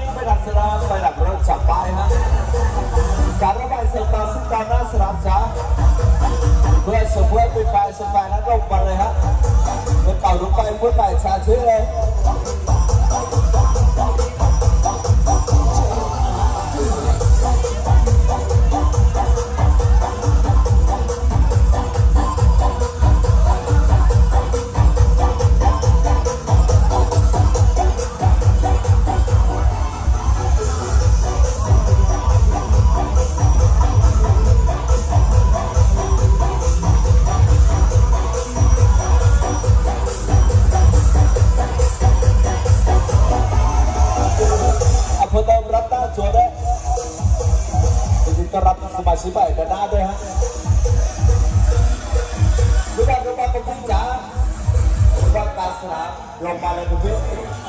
นี้ไปดักสนามไปดักรถจับไปฮะการระบายเสียงต่อซึ่งตอนนั้นสนามช้าเพื่อสมบูรณ์ไปไฟสบายนั้นลงมาเลยฮะเมื่อเก่าลงไปเมื่อใหม่ชาชื้อเลยสบายแต่หน้าด้วยฮะดูบอลกับพี่จ๋าดูบอลตาสนามลงมาเลยคุณพี่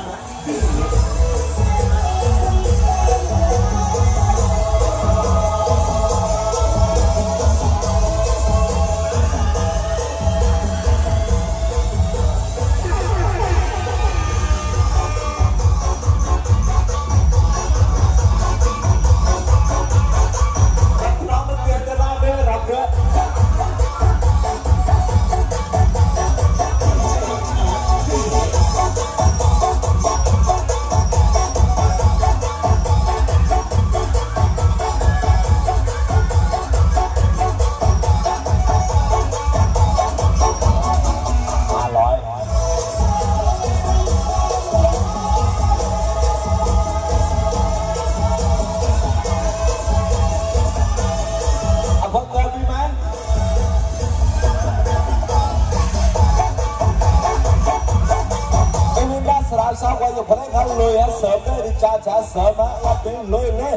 สาววัยอยู่คนนั้นเลยฮะเสริมได้ดิจ้าเสริมมารับเป็นเลย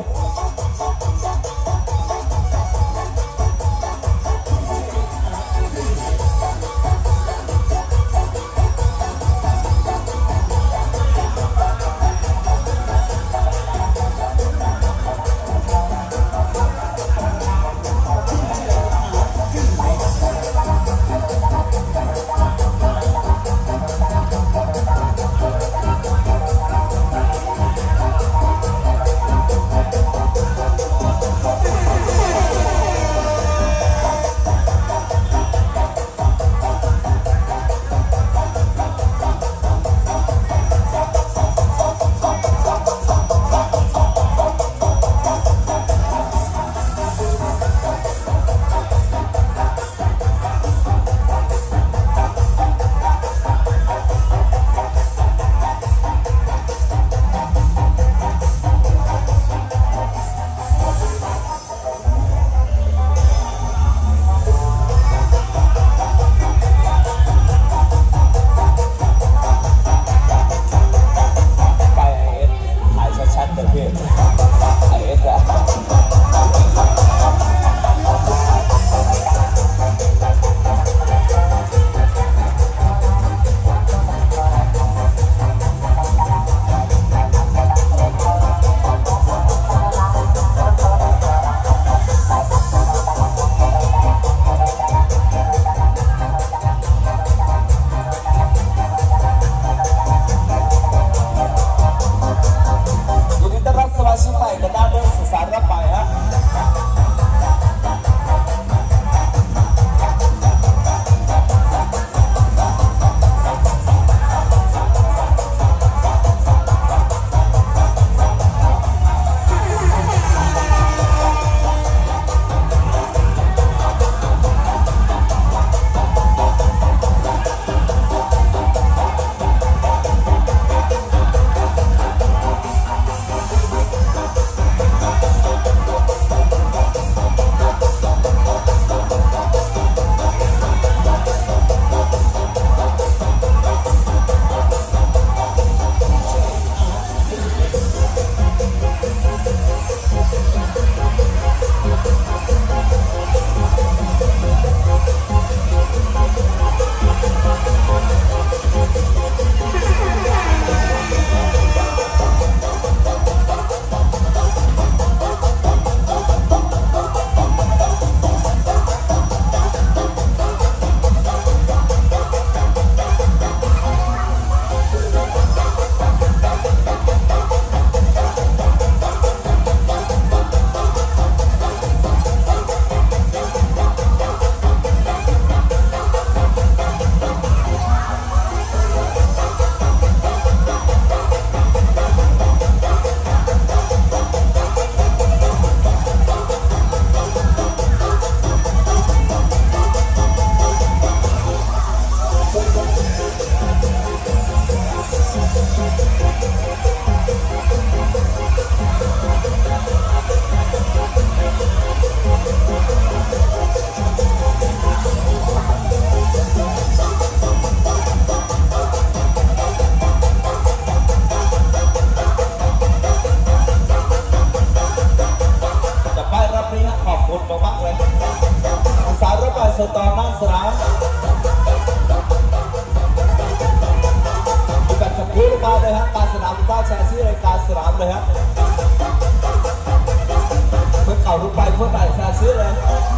มาเลยฮะการสนามต้าแชร์ชื่อรายการสนามเลยฮะเพื่อเก่าลุกไปเพื่อใหม่แชร์ชื่อเลย